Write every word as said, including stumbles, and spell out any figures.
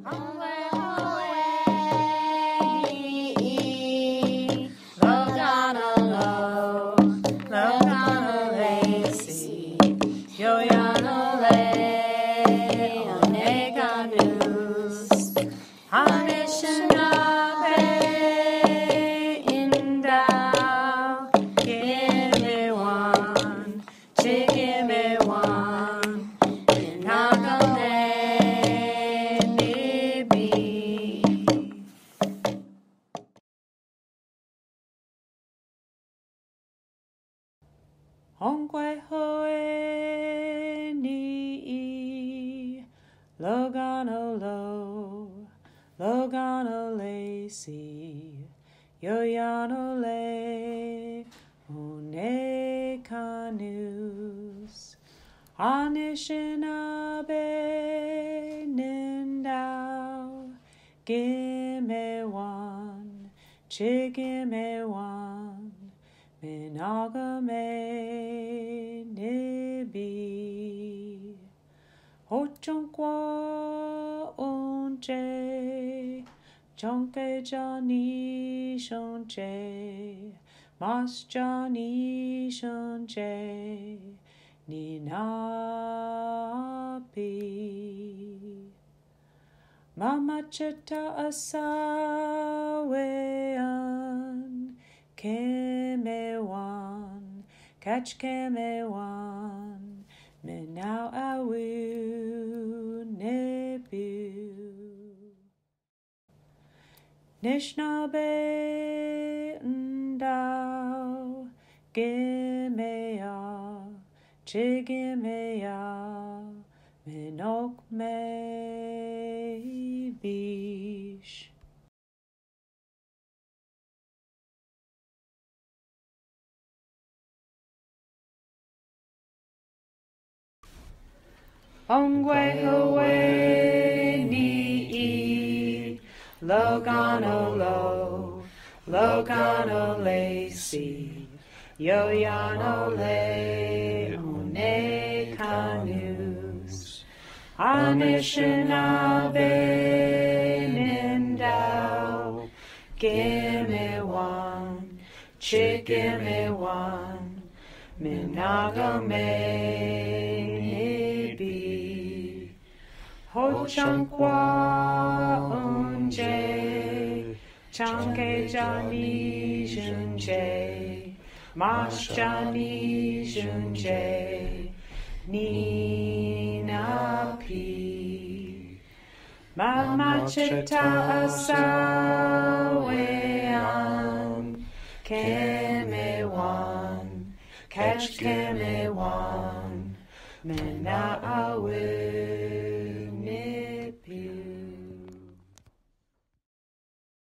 Ongwe hoe ni Logano lo Logano lacy Yoyano le Ohnekanus Anishinaabemowin Gimewan Chigimewan Menominee Nibi Ho-Chunk unje Chunke Johnny shunje Mas Johnny shunje Ninapi Mama chita asawean Kemewan, catch Kemewan, Menau awu nebu. Nishnabe ndau, Gimea, Chigimea, Menok me bish. Ongwe hoe ni Logano lo Logano lacy Yoyano le Ohnekanus Anishinaabemowin Gimewan Chigimewan Menagame Ho-Chunk unje Chunke Johnny shunje Mas Johnny shunje Ninapi Mama chita asawean Kemewan Catch Kemewan Mena awe